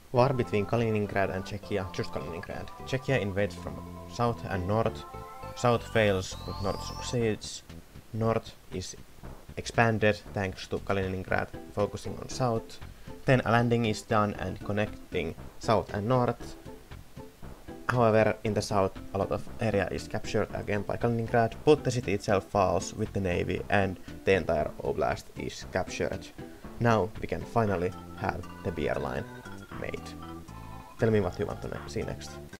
War between Kaliningrad and Czechia, just Kaliningrad. Czechia invades from south and north. South fails, but north succeeds. North is expanded thanks to Kaliningrad focusing on south. Then a landing is done and connecting south and north. However, in the south, a lot of area is captured again by Kaliningrad, but the city itself falls with the navy and the entire oblast is captured. Now we can finally have the beer line made. Tell me what you want to see next.